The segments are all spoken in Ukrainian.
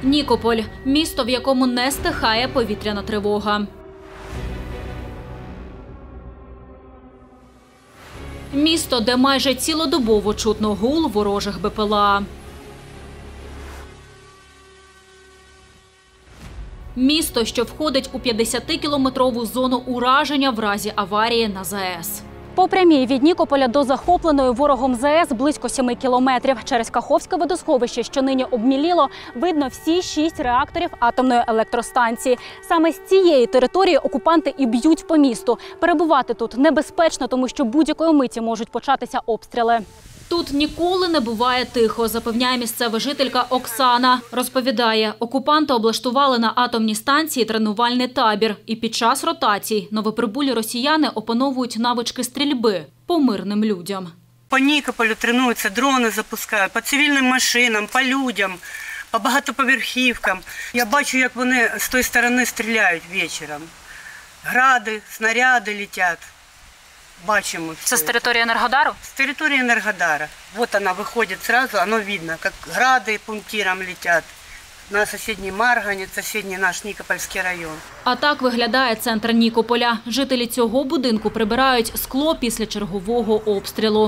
Нікополь – місто, в якому не стихає повітряна тривога. Місто, де майже цілодобово чутно гул ворожих БПЛА. Місто, що входить у 50-кілометрову зону ураження в разі аварії на ЗАЕС. По прямій від Нікополя до захопленої ворогом ЗАЕС близько 7 кілометрів. Через Каховське водосховище, що нині обміліло, видно всі 6 реакторів атомної електростанції. Саме з цієї території окупанти і б'ють по місту. Перебувати тут небезпечно, тому що будь-якої миті можуть початися обстріли. Тут ніколи не буває тихо, запевняє місцева жителька Оксана. Розповідає, окупанти облаштували на атомній станції тренувальний табір. І під час ротацій новоприбулі росіяни опановують навички стрільби по мирним людям. По Нікополю тренуються, дрони запускають, по цивільним машинам, по людям, по багатоповерхівкам. Я бачу, як вони з тої сторони стріляють вечором. Гради, снаряди летять. Бачимо. Це з території Енергодару? С территории Энергодара. Вот она выходит сразу, оно видно, как грады пунктиром летят на соседний Марганец, соседний наш Нікопольський район. А так виглядає центр Нікополя. Жителі цього будинку прибирають скло після чергового обстрілу.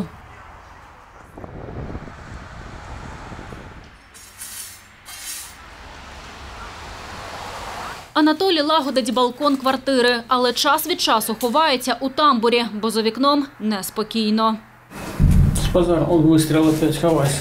Анатолій лагодить балкон квартири, але час від часу ховається у тамбурі, бо за вікном неспокійно. С базара, он выстрел опять, ховайся.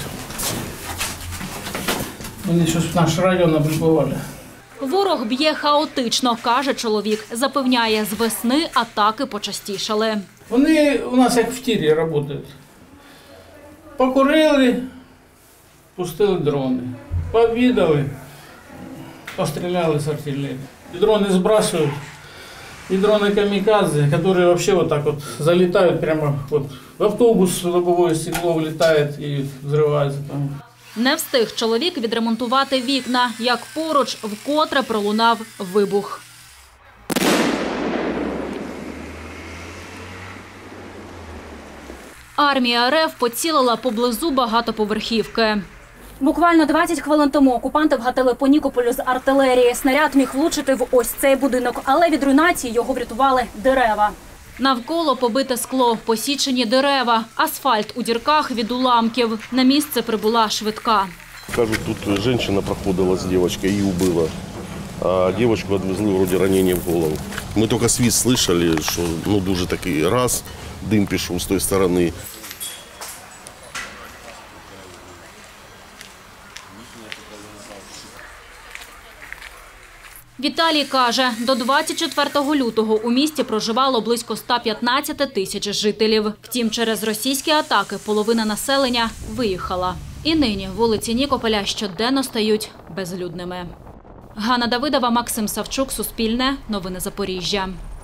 Вони щось в наш район облюбували. Ворог б'є хаотично, каже чоловік. Запевняє, з весни атаки почастішали. Вони у нас як в тірі працюють. Покурили, пустили дрони. Пообідали, постріляли з артилерії. І дрони збрасують, і дрони камікадзе, які вообще вот так вот залітають прямо вот в автобус, лобовое стекло влітає і взривається там. Не встиг чоловік відремонтувати вікна, як поруч вкотре пролунав вибух. Армія РФ поцілила поблизу багатоповерхівки. Буквально 20 хвилин тому окупанти вгатили по Нікополю з артилерії. Снаряд міг влучити в ось цей будинок, але від руйнації його врятували дерева. Навколо побите скло, посічені дерева, асфальт у дірках від уламків. На місце прибула швидка. Кажуть, тут жінка проходила з дівчинкою, її вбила. А дівчинку відвезли, вроді, ранення в голову. Ми тільки свист чули, що дуже такий раз, дим пішов з тієї сторони. Віталій каже, до 24 лютого у місті проживало близько 115 тисяч жителів. Втім, через російські атаки половина населення виїхала. І нині вулиці Нікополя щоденно стають безлюдними. Ганна Давидова, Максим Савчук, Суспільне, Новини Запоріжжя.